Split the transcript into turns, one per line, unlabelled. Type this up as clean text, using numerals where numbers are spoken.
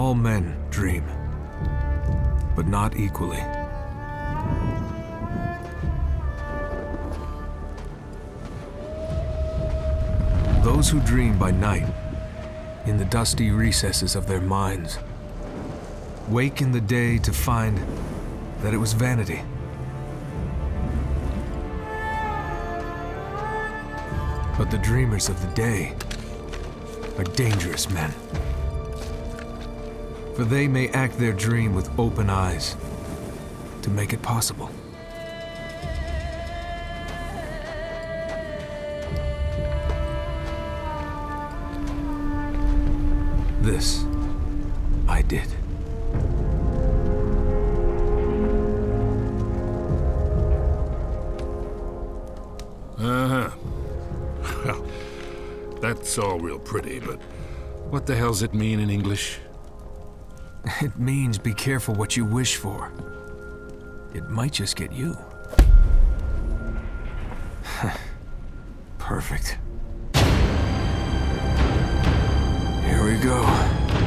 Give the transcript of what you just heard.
All men dream, but not equally. Those who dream by night, in the dusty recesses of their minds, wake in the day to find that it was vanity. But the dreamers of the day are dangerous men. For they may act their dream with open eyes to make it possible. This I did.
Uh-huh. Well, that's all real pretty, but what the hell's it mean in English?
It means be careful what you wish for. It might just get you. Perfect. Here we go.